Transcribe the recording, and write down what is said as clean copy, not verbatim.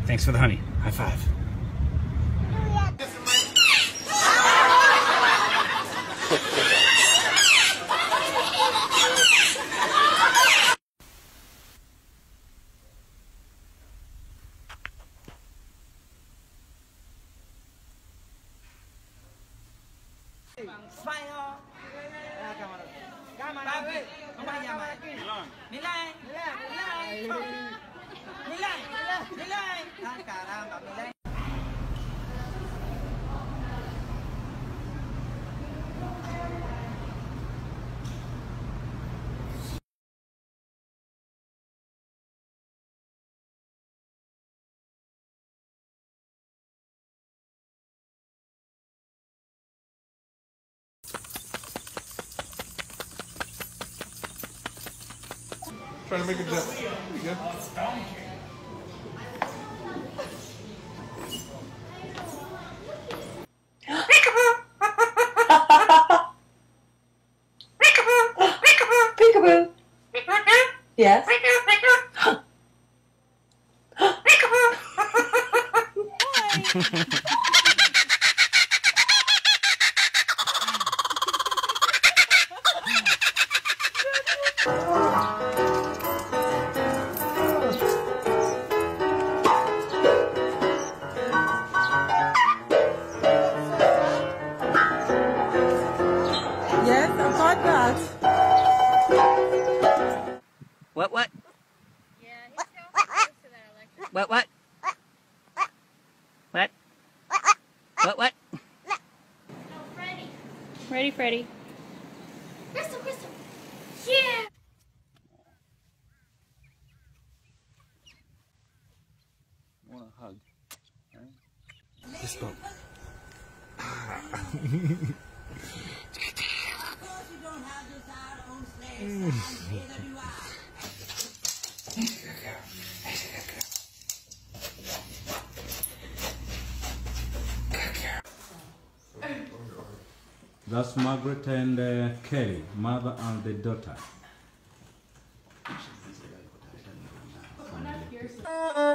Thanks for the honey. High five. Trying to make a jump. You good? Peekaboo. Yes. Yes, I got that. What? Yeah, he's so close to that electric. What? What? No, Freddy. Ready, Freddy. Crystal. Yeah. Want a hug? Just spoke. That's Margaret and Kelly, mother and the daughter.